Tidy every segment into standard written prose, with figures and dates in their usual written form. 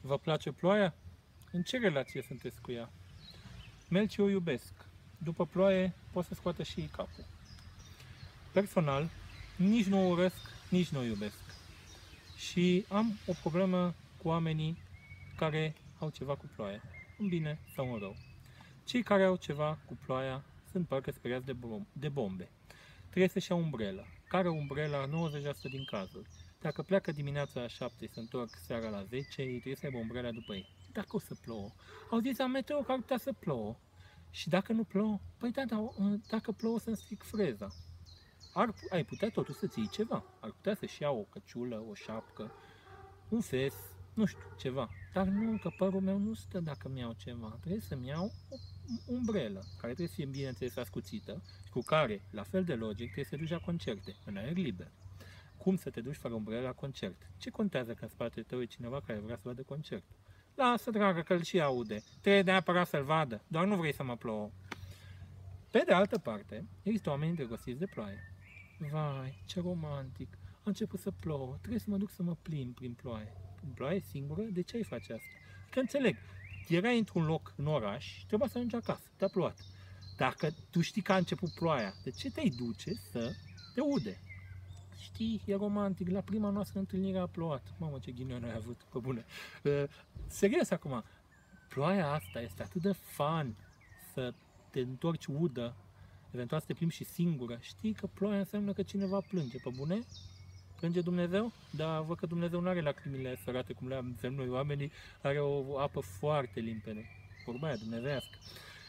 Vă place ploaia? În ce relație sunteți cu ea? Melci o iubesc. După ploaie pot să scoată și ei capul. Personal, nici nu o urăsc, nici nu o iubesc. Și am o problemă cu oamenii care au ceva cu ploaia, în bine sau în rău. Cei care au ceva cu ploaia sunt parcă speriați de bombe. Trebuie să-și ia umbrelă. Care umbrela 90% din cazuri. Dacă pleacă dimineața la 7 și se întorc seara la 10, ei trebuie să aibă umbrela după ei. Dacă o să plouă. Au zis la meteo că ar putea să plouă. Și dacă nu plouă, păi da, dacă plouă să-mi stric freza. Ai putea totuși să-ți iei ceva. Ar putea să-și ia o căciulă, o șapcă, un fes, nu știu, ceva. Dar nu, că părul meu nu stă dacă mi iau ceva. Trebuie să-mi iau o umbrelă, care trebuie să fie, bineînțeles, ascuțită, cu care, la fel de logic, trebuie să te duci la concerte, în aer liber. Cum să te duci fără umbrelă la concert? Ce contează că în spatele tău e cineva care vrea să vadă concert? Lasă, dragă, că îl și aude. Trebuie neapărat să-l vadă, doar nu vrei să mă plouă. Pe de altă parte, există oameni îndrăgostiți de ploaie. Vai, ce romantic! A început să plouă, trebuie să mă duc să mă plimb prin ploaie. În ploaie singură? De ce ai face asta? Că înțeleg, erai într-un loc în oraș, trebuia să ajungi acasă, te-a plouat. Dacă tu știi că a început ploaia, de ce te-ai duce să te ude? Știi, e romantic, la prima noastră întâlnire a plouat. Mamă, ce ghinion ai avut, pe bune. Serios acum, ploaia asta este atât de fun să te întorci udă, eventual să te plimbi și singură. Știi că ploaia înseamnă că cineva plânge, pe bune? Plânge Dumnezeu? Dar văd că Dumnezeu nu are lacrimile sărate cum le avem noi oamenii, are o apă foarte limpede. Vorba aia dumnezeiască.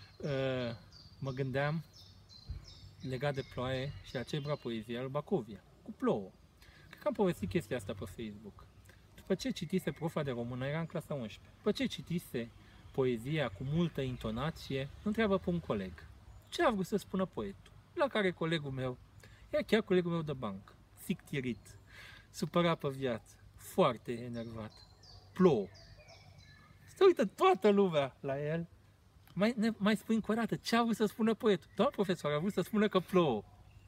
Mă gândeam legat de ploaie și la ce vrea poezia lui Bacovia, cu plouă. Cred că am povestit chestia asta pe Facebook. După ce citise profa de română, era în clasa 11. După ce citise poezia cu multă intonație, întreabă pe un coleg: ce a vrut să spună poetul? La care colegul meu, era chiar colegul meu de bancă, sictirit, supărat pe viață, foarte enervat. Plouă. Se uită toată lumea la el. Mai spui încă o dată, ce a vrut să spună poetul? Doamne profesor, a vrut să spună că plouă.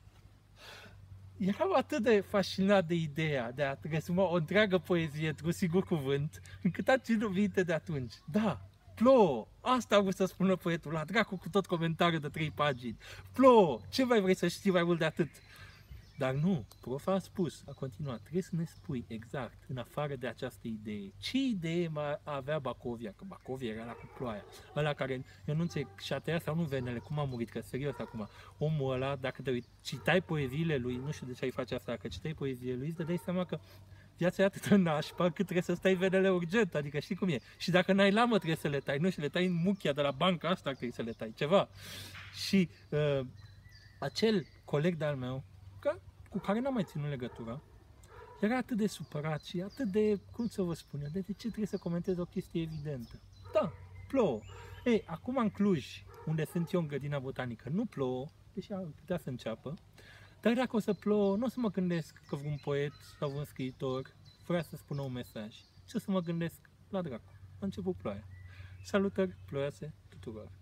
Eram atât de fascinat de ideea de a rezuma o întreagă poezie într-un singur cuvânt, încât am ținut minte de atunci. Da, plouă! Asta a vrut să spună poetul, la dracu cu tot comentariul de 3 pagini. Plouă! Ce mai vrei să știi mai mult de atât? Dar nu, profa a spus, a continuat, trebuie să ne spui exact, în afară de această idee, ce idee avea Bacovia, că Bacovia era la cu ploaia, ăla care, eu nu înțeleg, și-a tăiat sau nu venele, cum a murit, că serios acum, omul ăla, dacă te citai poeziile lui, nu știu de ce ai face asta, dacă citai poeziile lui, îți dădeai seama că viața e atât de nașpa cât trebuie să stai venele urgent, adică știi cum e, și dacă n-ai lamă trebuie să le tai, nu, și le tai în muchia de la banca asta trebuie să le tai, ceva. Și acel coleg de-al meu, cu care n-am mai ținut legătura, era atât de supărat și atât de, cum să vă spun eu, de ce trebuie să comentez o chestie evidentă? Da, plouă. Ei, acum în Cluj, unde sunt eu în grădina botanică, nu plouă, deși ar putea să înceapă, dar dacă o să plouă, nu o să mă gândesc că vreun poet sau vreun scriitor vrea să spună un mesaj, ci o să mă gândesc la dracu. A început ploaia. Salutări ploioase tuturor!